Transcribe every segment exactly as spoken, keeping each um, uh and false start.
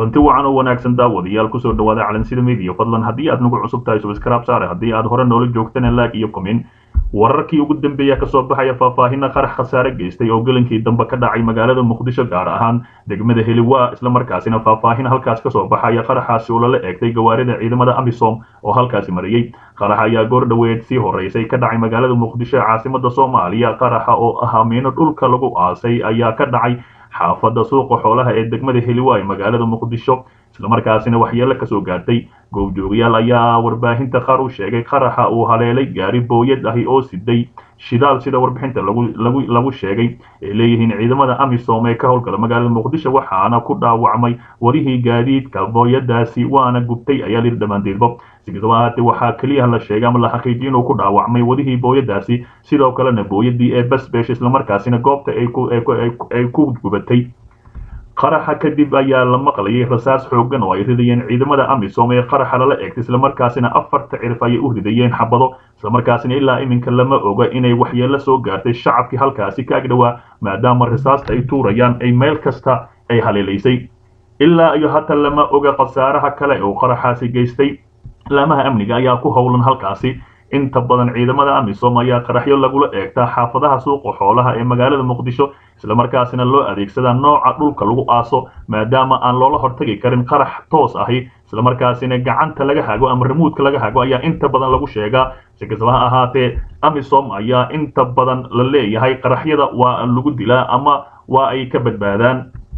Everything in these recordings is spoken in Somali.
kulanti wacan oo wanaagsan daawadayaal kusoo dhawaada calansida media fadlan haddii aad nagu cusub tahay subscribe saare haddii aad hore noola joogtana like iyo comment wararkii ugu dambeeya ka soo baxaya faahfaahinna qarax khasaare geystay oo galankii dambe ka dhacay magaalada muqdisho gaar ahaan degmada heliwaa isla markaasina faahfaahin halkaas ka soo baxaya qaraxaasi oo lala eegtay gawaarida ciidamada amisom oo halkaasi mariyay qarax ayaa goor dhaweed sii horeysay ka dhacay magaalada muqdisho ee caasimada soomaaliya qaraxa oo ahaa miino dhulka lagu aasay ayaa ka dhacay xaafada suuqa xoolaha ee degmada heliwaa ee magaalada muqdisho isla markaasina waxyeelo ka soo gaartay goobjoogayaal ayaa warbaahinta qaar u sheegay qaraxa uu haleelay gaari booyad ahi oo siday shidaal sida warbixinta lagu lagu lagu sheegay ee leeyihiin ciidamada amisom ee ka howlgala magaalada muqdisho waxaana ku dhaawacmay warihii gaadiidka booyadaasi waana gubtay ayaa layidhi dhammaanteedba sikastaba ahaatee waxaa keliya la sheegay ama la xaqiijiyay inuu ku dhaawacmay wadihii booyadaasi sidoo kalena booyadii ee basbesh isla markaasina goobta ay ku ay ku gubatay qaraxa kadib ayaa la maqlayay rasaas xooggan oo ay ridayeen ciidamada amisom ee qaraxa lala eegtay isla markaasina afarta cirif ayay u ridayeen xabado isla markaasina ilaa iminka lama oga inay waxyeelo soo gaartay shacabkii halkaasi ka agdhowaa maadaama rasaasta ay tuurayaan ay meel kasta ay haleelaysay ilaa iyo hata lama oga khasaaraha kale oo qaraxaasi geystay laamaha amniga ayaa ku howlan halkaasi inta badan ciidamada amisom ayaa qaraxyo lagula eegtaa xaafadaha suuqa xoolaha ee magaalada muqdisho isla markaasina loo adeegsadaa nooca dhulka lagu aaso maadaama aan loola hortagi karin qarax toos ahi isla markaasina gacanta laga hago ama remuudka laga hago ayaa inta badan lagu sheegaa si kastaba ha ahaatee amisom ayaa inta badan la leeyahay qaraxyada waa lagu dilaa ama waa ay ka badbaadaan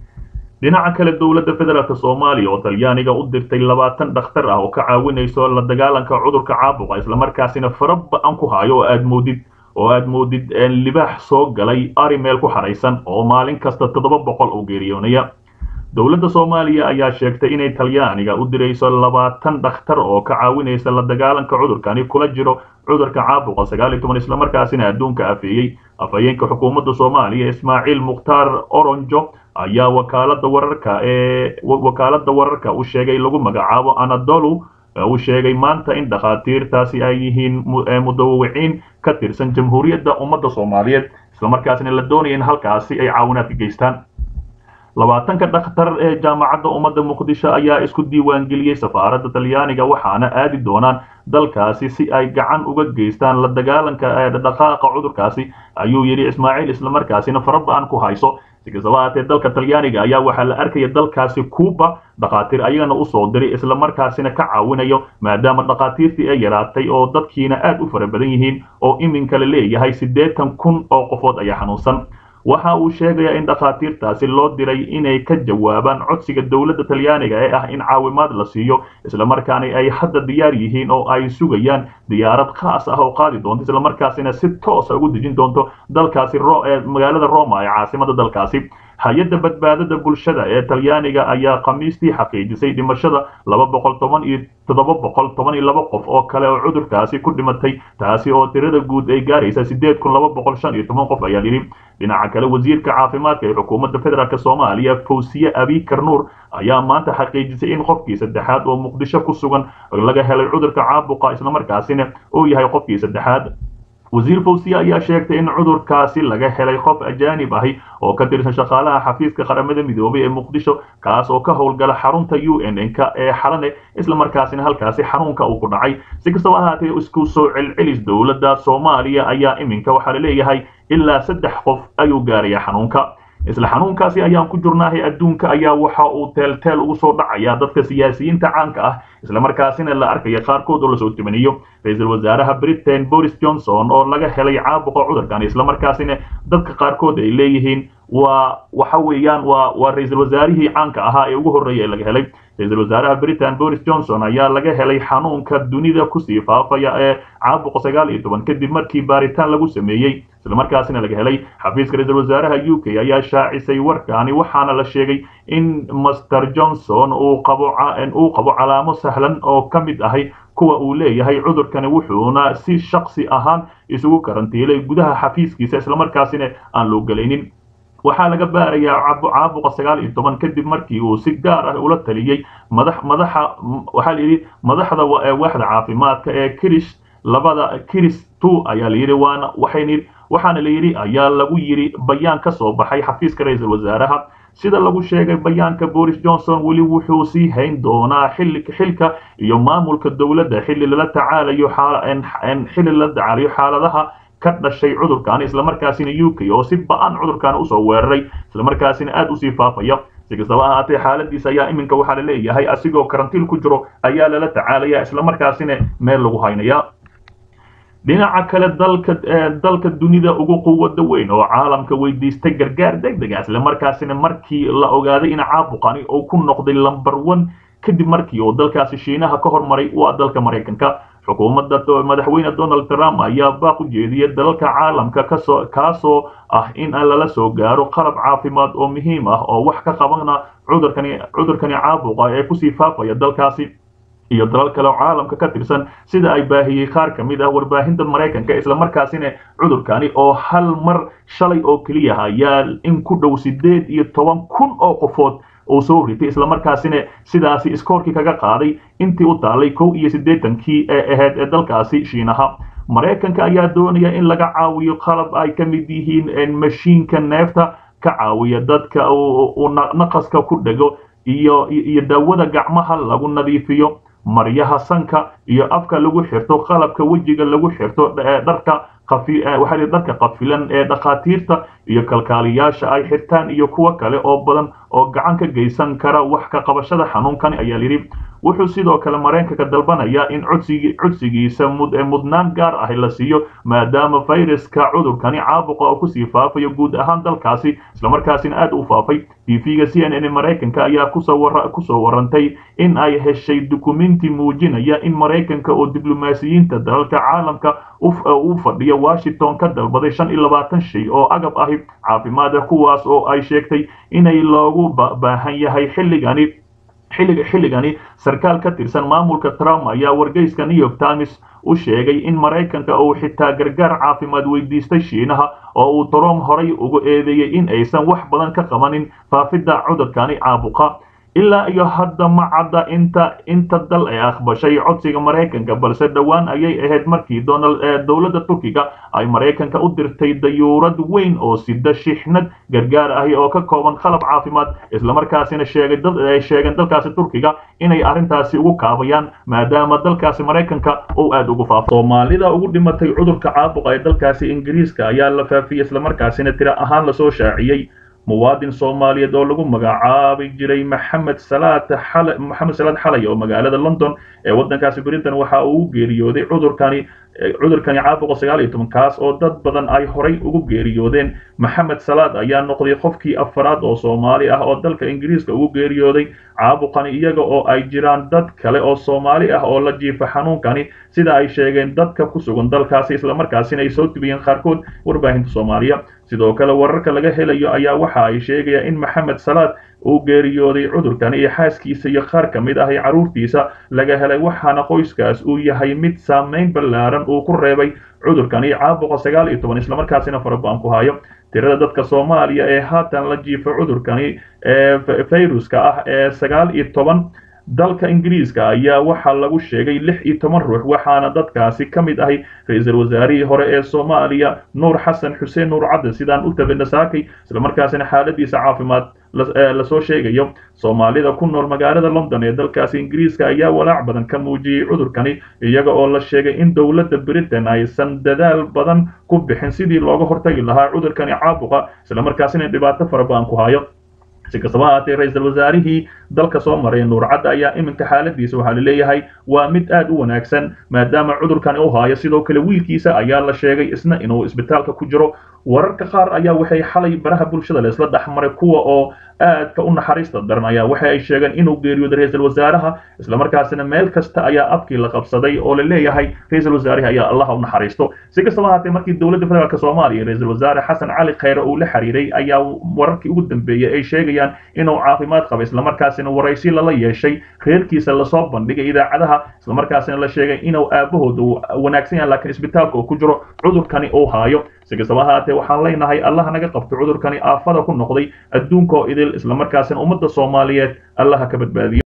dhinaca kale dowladda federaalk soomaaliya oo talyaaniga u dirtay labaatan dhakhtar ah oo ka caawinayso la dagaalanka cudurka caabuqa isla markaasina faraba-an ku hayo oo aad moodid oo aad moodid libaax soo galay ari meel ku xaraysan oo maalin kasta toddoba boqol oo geeriyoonaya dowladda soomaaliya ayaa sheegtay inay talyaaniga u dirayso labaatan dhakhtar oo ka caawinaysa la dagaalanka cudurkani kula jiro cudurka caabuqa sagaal iyo toban isla markaasina adduunka afeeyey afhayeenka xukuumadda soomaaliya ismaaciil mukhtaar oronjo ayaa wakaalada wararka ee wakaalada wararka u sheegay lagu magacaabo anadolu uu sheegay maanta in dhakhaatiirtaasi ay yihiin mudawawiciin ka tirsan jamhuuriyadda ummadda soomaaliyeed isla markaasina la doonaya in halkaasi ay caawinaad ka geystaan labaatanka dhakhtar ee jaamacadda ummadda muqdisho ayaa isku diiwaangeliyey safaaradda talyaaniga waxaana aadi doonaan dalkaasi si ay gacan uga geystaan la dagaalanka dhaqaaqa cudurkaasi ayuu yidhi ismaaciil isla markaasina faraba-an ku hayso si kastaba ahaatee dalka talyaaniga ayaa waxaa la arkaya dalkaasi cuuba dhakhaatiir ayagana usoo diray isla markaasina ka caawinayo maadaama dhakhaatiirtii ay yaraatay oo dadkiina aad u fara badan yihiin oo iminka la leeyahay siddeetan kun oo qofood ayaa xanuunsan waxa uu sheegayaa in dhakhaatiirtaasi loo diray inay ka jawaabaan codsiga dowladda talyaaniga ee ah in caawimaad la siiyo isla markaana ay hadda diyaar yihiin oo ay sugayaan diyaarad khaas ah oo qaadi doonto isla markaasina si toosa ugu dejin doonto dalkaasi magaalada roma ee caasimada dalkaasi hay-adda badbaadada bulshada ee talyaaniga ayaa khamiistii xaqiijisay dhimashada laba boqol toban iyo toddoba boqol toban iyo laba qof oo kale oo cudurkaasi ku dhimatay taasi oo tirada guud ay gaaraysa sideed kun laba boqol shan iyo toban qof ayaa yidhi dhinaca kale wasiirka caafimaadka ee xukuumadda federaalk soomaaliya fawsiye abikar nuur ayaa maanta xaqiijisay in qofkii saddexaad oo muqdisho ku sugan laga helay cudurka caabuqa isla markaasina uu yahay qofkii saddexaad wasiir fawsiye ayaa sheegtay in cudurkaasi laga helay qof ajaanib ahi oo ka tirsan shaqaalaha xafiiska qaramada midoobay ee muqdisho kaas oo ka howlgala xarunta u n n k ee xalane isla markaasina halkaasi xanuunka uu ku dhacay si kastaba ahaatee isku soo celcelis dowladda soomaaliya ayaa iminka waxaa la leeyahay ilaa saddex qof ayuu gaaraya xanuunka isla xanuunkaasi ayaan ku jirnaahay adduunka ayaa waxa uu teelteel ugu soo dhacaya dadka siyaasiyiinta caanka ah isla markaasina la arkaya qaarkood oo lasoo tibaniyo ra-iisul wasaaraha britain boris johnson oo laga helay caabuqa cudurkan isla markaasina dadka qaarkood ay leeyihiin waa waxa weeyaan waa waa ra-iisul wasaarihii caanka ahaa ee ugu horreeya ee laga helay ra-iisul wasaaraha britain boris johnson ayaa laga helay xanuunka dunida kusii faafaya ee caabuqa sagaal iyo toban kadib markii baaritaan lagu sameeyey isla markaasina laga helay xafiiska ra-iisul wasaaraha u k ayaa shaacisay warkaani waxaana la sheegay in master johnson uu qabo uu qabo calaamo sahlan oo ka mid ahay kuwa uu leeyahay cudurkani wuxuuna si shaksi ahaan isugu karantiilay gudaha xafiiskiisa isla markaasina aan loo gelaynin waxaa laga baarayaa caabuqa sagaal iyo toban kadib markii uu si gaar ah ula taliyey madax madaxa waxaa la yidhi madaxda waaxda caafimaadka ee kirish labada kiris two ayaa la yidhi waana waxayna waxaana la yidhi ayaa lagu yidhi bayaan ka soo baxay xafiiska ra-iisul wasaaraha sida lagu sheegay bayaanka Boris Johnson weli wuxuu sii hayn doonaa xilka xilka iyo maamulka dawladda xilli la tacaalayo xilli la tacaalayo xaaladaha ka dhashay cudurkan isla markaasina U K oo si ba'an cudurkan u soo weeraray isla markaasina aad u sii faafaya si kastaba ha ahaatee xaaladiisa ayaa iminka waxaa la leeyahay asigoo karantiil ku jiro ayaa lala tacaalaya isla markaasina meel lagu haynaya dhinaca kale dalka dalka dunida ugu quwada weyn oo caalamka weydiistay gargaar degdeg ah isla markaasina markii la ogaaday in caabuqani uu ku noqday number one kadib markii uu dalkaasi Shiinaha ka hormaray waa dalka Mareykanka xukuumadda madaxweyne Donald Trump ayaa baaq u jeediyay dalalka caalamka kasoo kaasoo ah in lala soo gaaro qalab caafimaad oo muhiim ah oo wax ka qabana cudurkani cudurkani caabuqa ee ku sii faafaya dalkaasi iyo dalal kale oo caalamka ka tirsan sida ay baahiyay qaar kamid ah warbaahinta Mareykanka isla markaasina cudurkani oo hal mar shalay oo kaliya ayaa in ku dhow sideed iyo toban kun oo qofood oo soo ritay isla markaasina sidaasi iskoorkii kaga qaaday intii u taalay kow iyo siddeetankii ee ahayd ee dalkaasi Shiinaha Mareykanka ayaa doonaya in laga caawiyo qalab ay ka mid yihiin mashiinka neefta ka caawiya dadka oo naqaska ku dhago iyo iyo daawada gacmaha lagu nadiifiyo maryaha sanka iyo afka lagu xirto qalabka wajiga lagu xirto dharka qafi waxa dadka qafilan ee dhaqaatiirta iyo kalkaaliyaasha ay xirtaan iyo kuwa kale oo badan oo gacan ka geysan kara wax ka qabashada xanuunkan ayaa yiri wuxuu sidoo kale Mareykanka dalbanaya in codsiga codsigiisa mudnaan gaar ah la siiyo maadaama fayraska cudurkani caabuqa ku sii faafayo guud ahaan dalkaasi isla markaasina aad u faafay T V-ga C N N Mareykanka ayaa ku soo ku soo warantay in ay heshay dukumenti muujinaya in Mareykanka oo diblomaasiyiinta dalalka caalamka u fadhiya Washington ka dalbaday shan iyo labaatan shay oo agab ah caafimaad kuwaas oo ay sheegtay inay loogu baahan yahay xilligani xilliga xilligani sarkaal ka tirsan maamulka Trump ayaa wargeyska New York Times u sheegay in Mareykanka uu xitaa gargaar caafimaad weydiistay Shiinaha oo uu Trump horay ugu eedeeyay in aysan wax badan ka qabanin faafidda cudurkani caabuqa ilaa iyo hadda ma cadda inta inta dal ay aqbashay codsiga Mareykanka balse dhawaan ayay ahayd markii Donald dawladda Turkiga ay Mareykanka u dirtay dayuurad weyn oo sida shixnad gargaar ah oo ka kooban qalab caafimaad isla markaasina sheegay dad ay sheegeen dalkaasi Turkiga inay arintaasi ugu kaabayaan maadaama dalkaasi Mareykanka uu aad ugu faafo Soomaalida ugu dhimatay cudurka caabuqa ee dalkaasi Ingiriiska ayaa la faafiyay isla markaasina tira ahaan la soo shaaciyay muwaadin Soomaaliyeed oo lagu magacaabay jiray Maxamed Salaad Xalay Maxamed Salaad Xalay oo magaalada London ee wadankaasi Britain waxa uu geeriyooday cudurkani cudurkani caabuqa sagaal iyo toban kaas oo dad badan ay horay ugu geeriyoodeen Maxamed Salaad ayaa noqday qofkii afraad oo Soomaali ah oo dalka Ingiriiska ugu geeriyooday caabuqani iyaga oo ay jiraan dad kale oo Soomaali ah oo la jiifa xanuunkani sida ay sheegeen dadka ku sugan dalkaasi isla markaasina ay soo tibiyeen qaarkood warbaahinta Soomaaliya sidoo kale wararka laga helayo ayaa waxa ay sheegayaan in Maxamed Salaad uu geeriyooday cudurkan iyo xaaskiisa iyo qaar kamid ah caruurtiisa laga helay waxaana qoyskaas uu yahay mid saameyn ballaaran uu ku reebay cudurkan iyo caabuqa sagaal iyo toban isla markaasina farabaan ku hayo tirada dadka Soomaaliya ee haatan la jiifo cudurkani ee fayruska ah ee sagaal iyo toban dalka Ingiriiska ayaa waxa lagu sheegay lix iyo toban ruux waxaana dadkaasi kamid ahay ra'iisul wasaarihii hore ee Soomaaliya Nuur Xasan Xuseen Nuur Cadde sidaan u tabanasaakay isla markaasina xaaladiisa caafimaad la soo sheegayo Soomaalida ku nool magaalada London ee dalkaasi Ingiriiska ayaa walaac badan ka muujiyay cudurkani iyaga oo la sheegay in dawladda Britain aysan dadaal badan ku bixin sidii looga hortagi lahaa cudurkani caabuqa isla markaasina dhibaato farabaan ku hayo si kastaba ahaatee ra'iisul wasaarihii dalka soo maray Nuur Cadde ayaa iminka xaaladiisa waxa la leeyahay waa mid aad u wanaagsan maadaama cudurkani uu haayo sidoo kale wiilkiisa ayaa la sheegay isna inuu isbitaalka ku jiro wararka qaar ayaa waxay xalay baraha bulshada la isla dhaxmaray kuwa oo aad ka u naxariista daran ayaa waxa ay sheegeen inuu geeriyooday ra'iisul wasaaraha isla markaasina meel kasta ayaa afkii la qabsaday oo la leeyahay ra'iisul wasaaraha ayaa Allah u naxariisto si kastaba ahaatee markii dawladda federaalka Soomaaliya ra'iisul wasaare Xasan Cali Khayre uu la xiriiray ayaa wararkii ugu dambeeyay ay sheegayaan inuu caafimaad qabo isla markaasina waraysi la yeeshay reerkiisa la soo bandhigay idaacadaha isla markaasina la sheegay inuu aabahooda wanaagsan yahay laakiin isbitaalka uu ku jiro cudurkani uu haayo si kastaba ahaatee waxaan leenahay Allah naga qabto cudurkani aafada ku noqday adduunka oo idil isla markaasina ummadda Soomaaliyeed Allah ka badbaadiyo